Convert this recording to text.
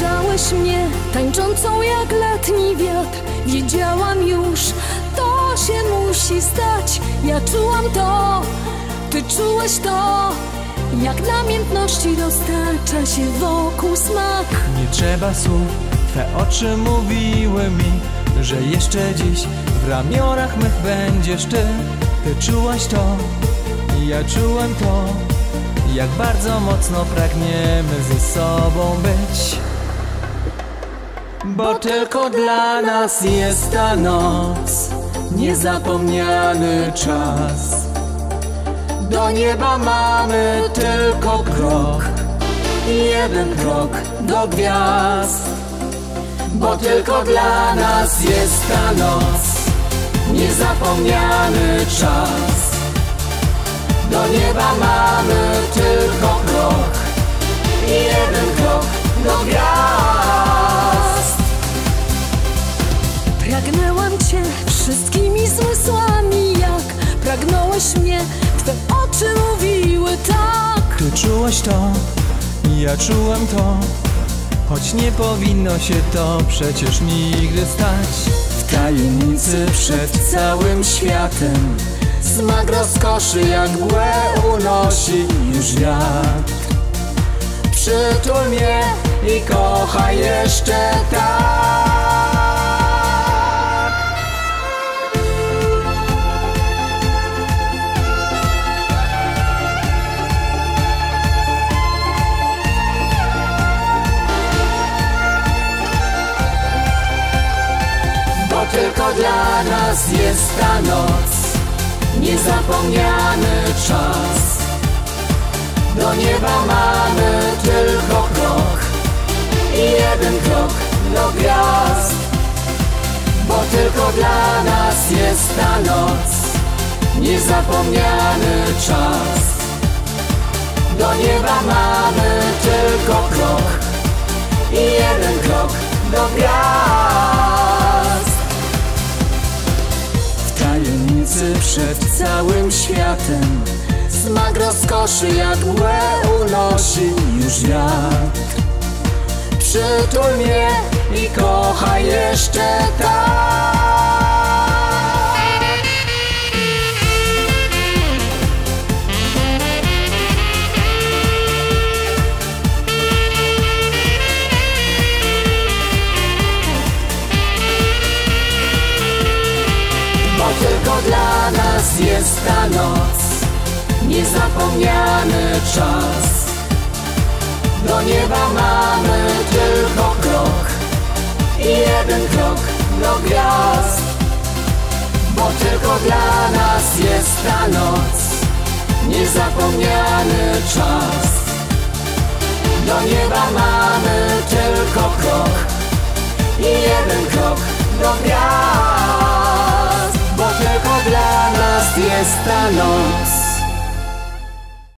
Ujrzałeś mnie tańczącą jak letni wiatr. Wiedziałam już, to się musi stać. Ja czułam to, ty czułeś to. Jak namiętności dostarcza się wokół smak. Nie trzeba słów, twe oczy mówiły mi, że jeszcze dziś w ramionach mych będziesz ty. Ty czułaś to, ja czułem to. Jak bardzo mocno pragniemy ze sobą być. Bo tylko dla nas jest ta noc, niezapomniany czas. Do nieba mamy tylko krok, jeden krok do gwiazd. Bo tylko dla nas jest ta noc, niezapomniany czas. Do nieba mamy tylko krok, jeden krok do gwiazd. Pragnęłam cię wszystkimi zmysłami, jak pragnąłeś mnie. Twe oczy mówiły tak. Ty czułaś to, ja czułem to. Choć nie powinno się to przecież nigdy stać. W tajemnicy przed całym światem smak rozkoszy jak mgłę unosi już wiatr. Przytul mnie i kochaj jeszcze tak. Bo tylko dla nas jest ta noc, niezapomniany czas. Do nieba mamy tylko krok i jeden krok do gwiazd. Bo tylko dla nas jest ta noc, niezapomniany czas. Do nieba mamy tylko krok i jeden krok do gwiazd. W tajemnicy przed całym światem smak rozkoszy jak mgłę unosi już wiatr. Przytul mnie i kochaj jeszcze tak. Bo tylko dla nas jest ta noc, niezapomniany czas. Do nieba mamy tylko krok i jeden krok do gwiazd. Bo tylko dla nas jest ta noc, niezapomniany czas. Do nieba mamy tylko krok i jeden krok do gwiazd. Bo tylko dla nas jest ta noc,